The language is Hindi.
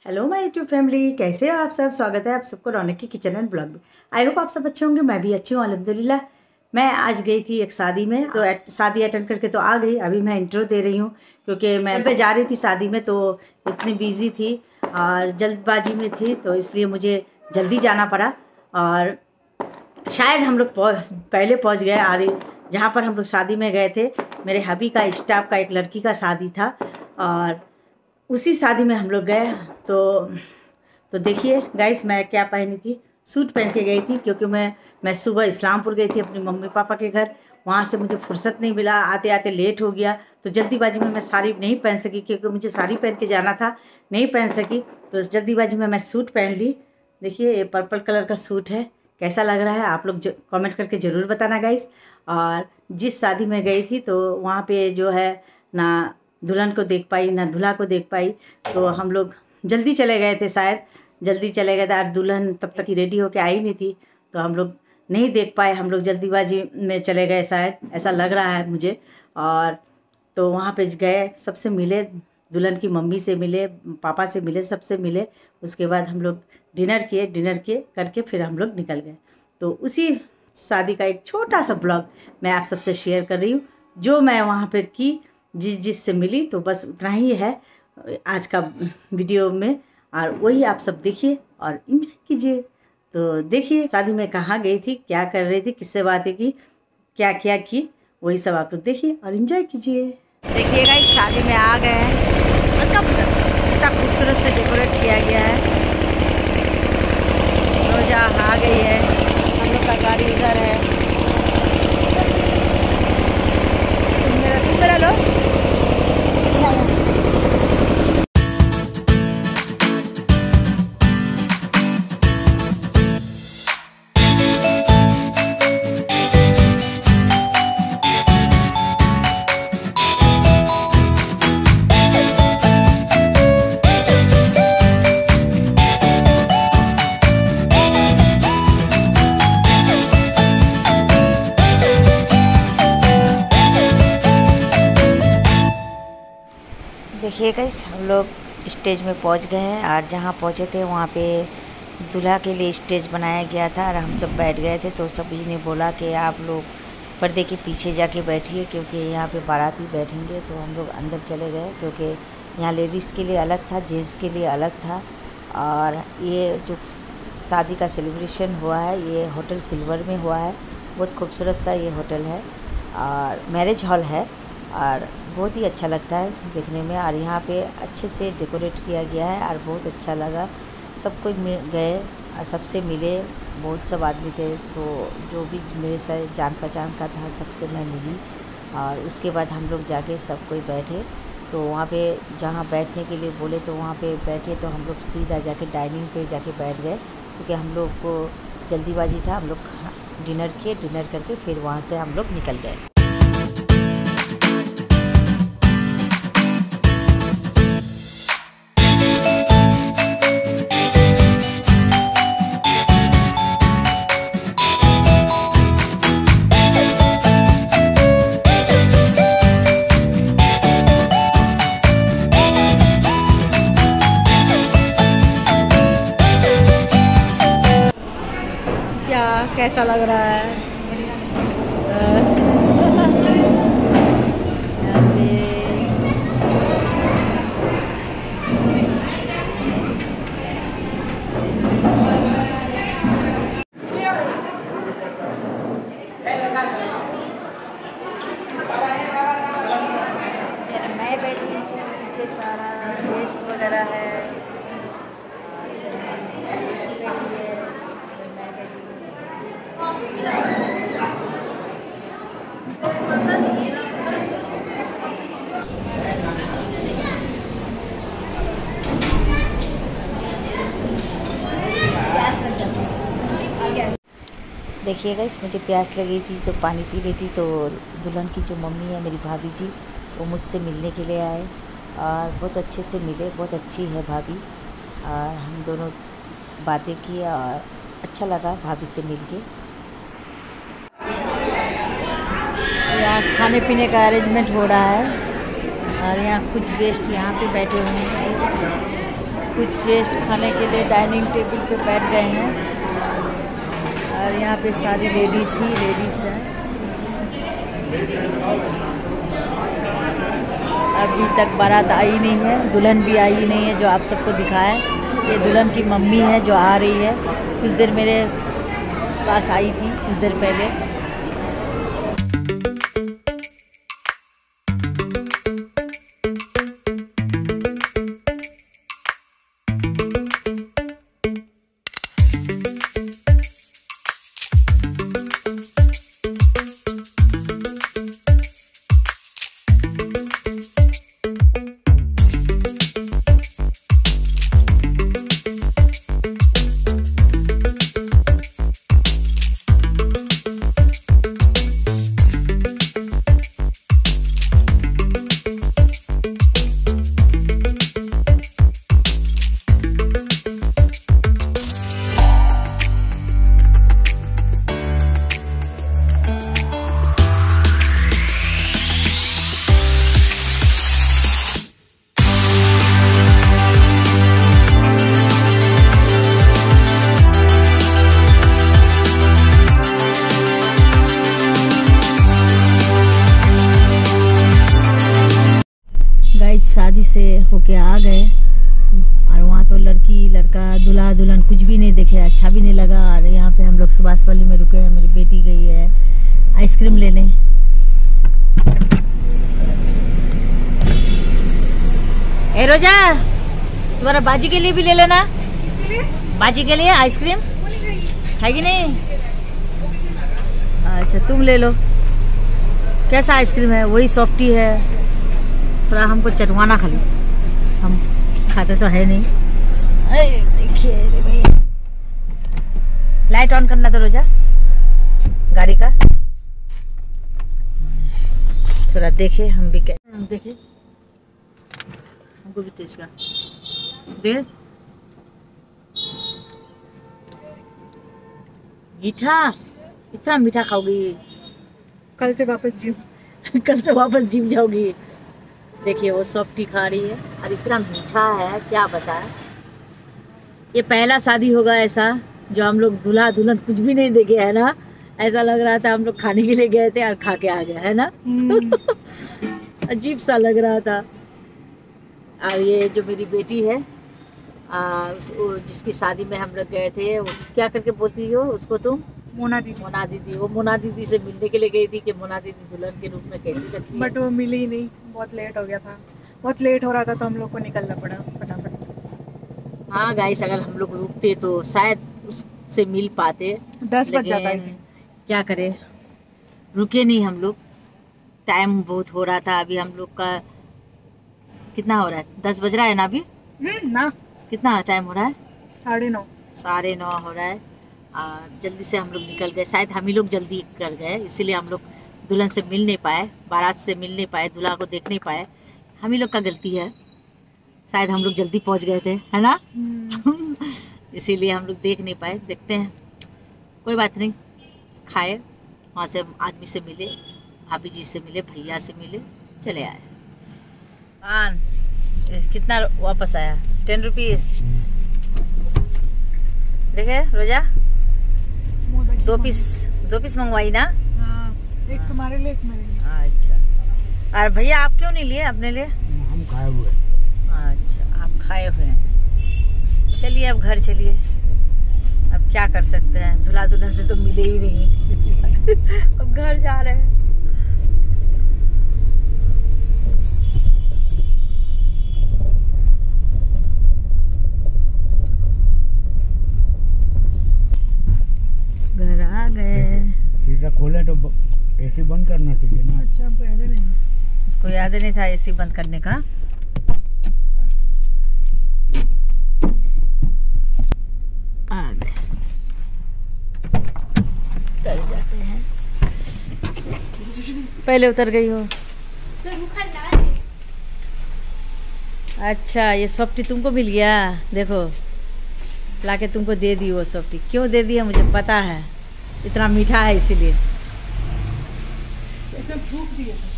हेलो माय यूट्यूब फैमिली, कैसे हो आप सब। स्वागत है आप सबको रौनक की किचन एंड ब्लॉग में। आई होप आप सब अच्छे होंगे। मैं भी अच्छी हूँ अल्हम्दुलिल्लाह। मैं आज गई थी एक शादी में, तो शादी अटेंड करके तो आ गई। अभी मैं इंट्रो दे रही हूँ क्योंकि मैं जा रही थी शादी में, तो इतनी बिजी थी और जल्दबाजी में थी, तो इसलिए मुझे जल्दी जाना पड़ा। और शायद हम लोग पहले पहुँच गए। और जहाँ पर हम लोग शादी में गए थे, मेरे हबी का स्टाफ का एक लड़की का शादी था और उसी शादी में हम लोग गए। तो देखिए गाइस, मैं क्या पहनी थी। सूट पहन के गई थी क्योंकि मैं सुबह इस्लामपुर गई थी अपनी मम्मी पापा के घर। वहाँ से मुझे फुर्सत नहीं मिला, आते आते लेट हो गया, तो जल्दीबाजी में मैं साड़ी नहीं पहन सकी क्योंकि मुझे साड़ी पहन के जाना था, नहीं पहन सकी। तो जल्दीबाजी में मैं सूट पहन ली। देखिए ये पर्पल कलर का सूट है, कैसा लग रहा है आप लोग कमेंट करके ज़रूर बताना गाइस। और जिस शादी में गई थी तो वहाँ पे जो है ना दुल्हन को देख पाई ना दूल्हा को देख पाई, तो हम लोग जल्दी चले गए थे, शायद जल्दी चले गए थे और दुल्हन तब तक ही रेडी होके आई नहीं थी, तो हम लोग नहीं देख पाए। हम लोग जल्दीबाजी में चले गए, शायद ऐसा लग रहा है मुझे। और तो वहाँ पे गए, सबसे मिले, दुल्हन की मम्मी से मिले, पापा से मिले, सबसे मिले। उसके बाद हम लोग डिनर किए करके फिर हम लोग निकल गए। तो उसी शादी का एक छोटा सा ब्लॉग मैं आप सबसे शेयर कर रही हूँ, जो मैं वहाँ पे की, जिस से मिली। तो बस उतना ही है आज का वीडियो में, और वही आप सब देखिए और एंजॉय कीजिए। तो देखिए शादी में कहाँ गई थी, क्या कर रही थी, किससे बातें की, क्या क्या की, वही सब आप लोग देखिए और एंजॉय कीजिए। देखिएगा इस शादी में आ गए हैं, कितना खूबसूरत से डेकोरेट किया गया है। रोजा आ गई है, हम लोग का गाड़ी उधर है। तुम मेरा लो। देखिए गाइस, हम लोग स्टेज में पहुंच गए हैं और जहां पहुंचे थे वहां पे दूल्हा के लिए स्टेज बनाया गया था और हम सब बैठ गए थे। तो सभी ने बोला कि आप लोग पर्दे के पीछे जाके बैठिए क्योंकि यहाँ पे बाराती बैठेंगे। तो हम लोग अंदर चले गए क्योंकि यहाँ लेडीज़ के लिए अलग था, जेंट्स के लिए अलग था। और ये जो शादी का सेलिब्रेशन हुआ है, ये होटल सिल्वर में हुआ है। बहुत खूबसूरत सा ये होटल है और मैरिज हॉल है और बहुत ही अच्छा लगता है देखने में। और यहाँ पे अच्छे से डेकोरेट किया गया है और बहुत अच्छा लगा। सब कोई गए और सबसे मिले, बहुत सब आदमी थे। तो जो भी मेरे साथ जान पहचान का था सबसे मैं मिली। और उसके बाद हम लोग जाके सब कोई बैठे। तो वहाँ पे जहाँ बैठने के लिए बोले तो वहाँ पे बैठे। तो हम लोग सीधा जाके डाइनिंग पे जाके बैठ गए क्योंकि हम लोग को जल्दीबाजी था। हम लोग डिनर किए, डिनर करके फिर वहाँ से हम लोग निकल गए। कैसा लग रहा है? मैं बैठी हूँ, पीछे सारा गेस्ट वगैरह है। देखिएगा इस मुझे प्यास लगी थी तो पानी पी रही थी। तो दुल्हन की जो मम्मी है, मेरी भाभी जी, वो मुझसे मिलने के लिए आए और बहुत अच्छे से मिले। बहुत अच्छी है भाभी और हम दोनों बातें की और अच्छा लगा भाभी से मिलके। यहाँ खाने पीने का अरेंजमेंट हो रहा है और यहाँ कुछ गेस्ट यहाँ पे बैठे हुए हैं। कुछ गेस्ट खाने के लिए डाइनिंग टेबल पे बैठ गए हैं और यहाँ पे सारी लेडीज़ हैं। अभी तक बारात आई नहीं है, दुल्हन भी आई नहीं है। जो आप सबको दिखाया ये दुल्हन की मम्मी है जो आ रही है। कुछ देर मेरे पास आई थी कुछ देर पहले। शादी से होके आ गए और वहाँ तो लड़की लड़का दूल्हा दुल्हन कुछ भी नहीं देखे, अच्छा भी नहीं लगा। और यहाँ पे हम लोग सुभाष वाली में रुके हैं। मेरी बेटी गई है आइसक्रीम लेने। ए रोजा, तुम्हारा बाजी के लिए भी ले लेना। बाजी के लिए आइसक्रीम है कि नहीं? अच्छा तुम ले लो। कैसा आइसक्रीम है? वही सॉफ्टी है, थोड़ा हमको चटवाना खाली, हम खाते तो है नहीं। देखिए भैया, लाइट ऑन करना तो रोजा गाड़ी का, थोड़ा देखे हम भी देखे, हमको भी टेस्ट का दे। मीठा, इतना मीठा खाओगी? कल से वापस जिम जाओगी। देखिए वो सॉफ्टी खा रही है और इतना मीठा है क्या बताएं। ये पहला शादी होगा ऐसा जो हम लोग दूल्हा दुल्हन कुछ भी नहीं देखे, है ना? ऐसा लग रहा था हम लोग खाने के लिए गए थे और खा के आ गए, है ना? अजीब सा लग रहा था। और ये जो मेरी बेटी है जिसकी शादी में हम लोग गए थे, वो क्या करके बोलती हो उसको तुम? मोना दीदी। वो मोना दीदी से मिलने के लिए गई थी कि मोना दीदी दुल्हन के रूप में कैसी लगती है। बट वो मिली ही नहीं, बहुत लेट हो गया था। बहुत लेट हो रहा था तो हम लोग को निकलना पड़ा फटाफट। हाँ गाइस, अगर हम लोग रुकते तो शायद उससे मिल पाते। 10 बज जाता है। क्या करें, रुके नहीं हम लोग। टाइम बहुत हो रहा था। अभी हम लोग का कितना हो रहा है? 10 बज रहा है ना अभी? ना, कितना टाइम हो रहा है? 9:30। 9:30 हो रहा है। जल्दी से हम लोग निकल गए। शायद हम ही लोग जल्दी कर गए, इसीलिए हम लोग दुल्हन से मिल नहीं पाए, बारात से मिल नहीं पाए, दूल्हा को देख नहीं पाए। हम ही लोग का गलती है। शायद हम लोग जल्दी पहुंच गए थे, है ना? इसीलिए हम लोग देख नहीं पाए। देखते हैं, कोई बात नहीं। खाए, वहाँ से आदमी से मिले, भाभी जी से मिले, भैया से मिले, चले आए। कितना वापस आया? 10 रुपीज़। देखे रोजा, 2 पीस मंगवाई ना? हाँ, एक तुम्हारे लिए एक मेरे लिए। अच्छा, और भैया आप क्यों नहीं लिए अपने लिए? हम खाए हुए। अच्छा, आप खाए हुए हैं। चलिए अब घर चलिए। अब क्या कर सकते हैं, दूल्हा दुल्हन से तो मिले ही नहीं। अब घर जा रहे हैं। घर आ गए। शीशा खोले तो एसी बंद करना चाहिए ना। अच्छा, हमको याद नहीं, उसको याद नहीं था एसी बंद करने का। आ गए, उतर जाते हैं। पहले उतर गई हो? अच्छा, ये सॉफ्टी तुमको मिल गया। देखो लाके तुमको दे दी वो सॉफ्टी। क्यों दे दी है मुझे पता है, इतना मीठा है इसीलिए। भूख दिए।